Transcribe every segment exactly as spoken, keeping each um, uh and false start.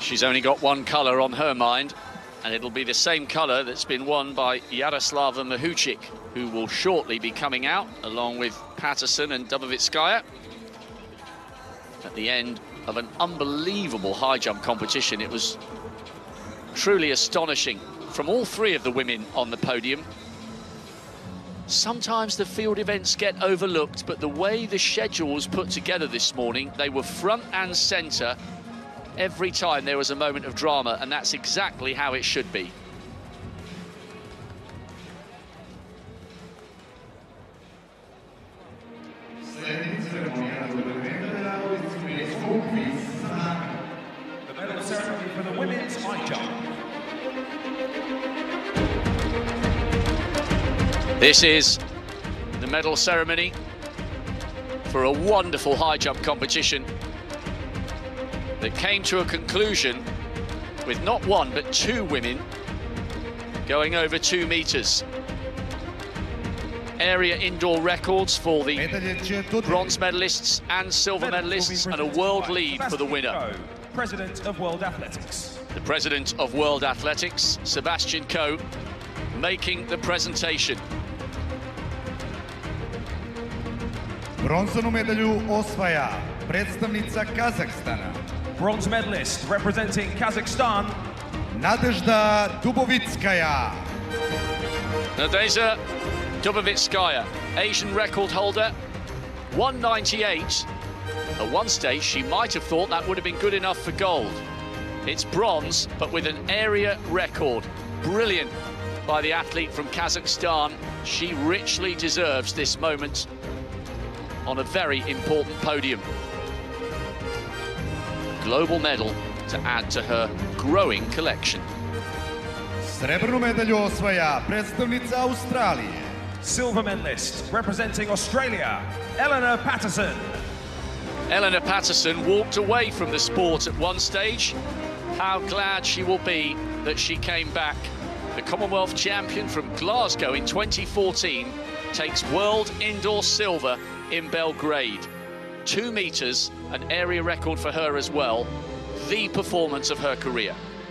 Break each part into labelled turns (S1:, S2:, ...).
S1: She's only got one colour on her mind, and it'll be the same colour that's been won by Yaroslava Mahuchikh, who will shortly be coming out, along with Patterson and Dubovitskaya, at the end of an unbelievable high jump competition. It was truly astonishing from all three of the women on the podium. Sometimes the field events get overlooked, but the way the schedule was put together this morning, they were front and centre every time there was a moment of drama, and that's exactly how it should be.
S2: The medal ceremony for the women's high jump.
S1: This is the medal ceremony for a wonderful high jump competition that came to a conclusion with not one but two women going over two meters. Area indoor records for the bronze medalists and silver medalists, and a world lead for the winner.
S2: President of World Athletics.
S1: The President of World Athletics, Sebastian Coe, making the presentation.
S3: Bronzanu medalju osvaja predstavnica Kazahstana.
S2: Bronze medalist representing Kazakhstan,
S3: Nadezhda Dubovitskaya.
S1: Nadezhda Dubovitskaya, Asian record holder, one ninety-eight. At one stage, she might have thought that would have been good enough for gold. It's bronze, but with an area record. Brilliant by the athlete from Kazakhstan. She richly deserves this moment on a very important podium. Global medal to add to her growing collection.
S3: Srebrnu medalju osvaja predstavnica Australije.
S2: Silver medalist representing Australia, Eleanor Patterson.
S1: Eleanor Patterson walked away from the sport at one stage. How glad she will be that she came back. The Commonwealth champion from Glasgow in twenty fourteen takes world indoor silver in Belgrade. Two meters, an area record for her as well. The performance of her career.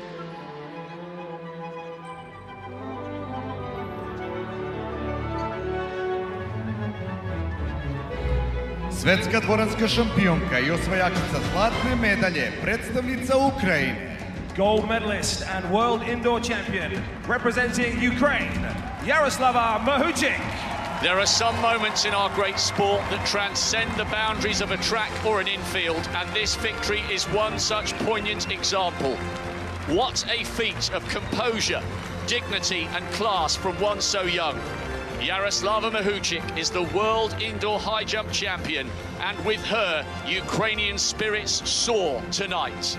S3: Svetska dvoranska šampionka i osvajačica zlatne medalje, predstavnica Ukrajine.
S2: Gold medalist and world indoor champion representing Ukraine, Yaroslava Mahuchikh.
S1: There are some moments in our great sport that transcend the boundaries of a track or an infield, and this victory is one such poignant example. What a feat of composure, dignity and class from one so young. Yaroslava Mahuchikh is the world indoor high jump champion, and with her, Ukrainian spirits soar tonight.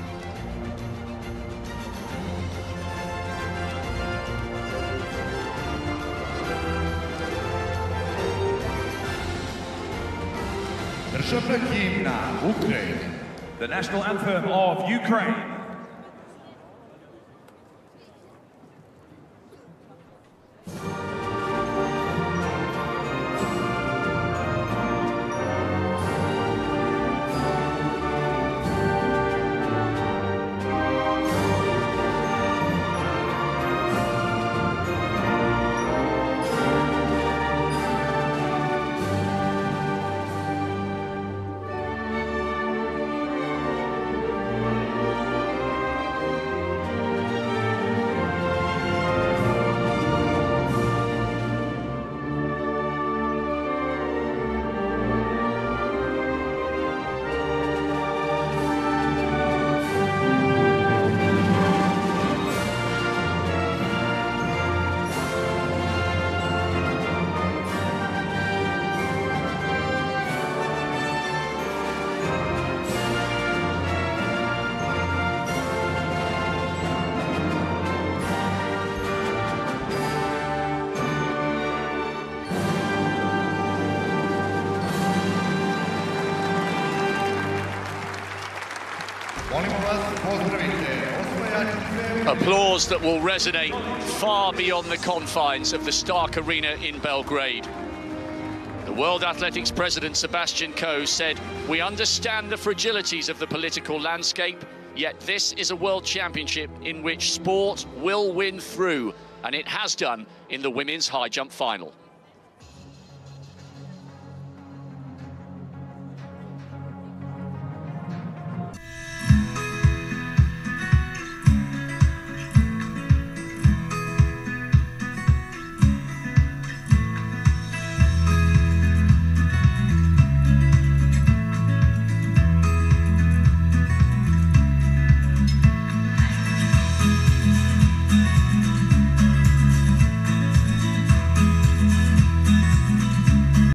S3: Državna himna Ukrajine.
S2: The national anthem of Ukraine.
S1: Applause that will resonate far beyond the confines of the Štark Arena in Belgrade. The World Athletics President Sebastian Coe said, "We understand the fragilities of the political landscape, Yet this is a World Championship in which sport will win through, and it has done in the women's high jump final.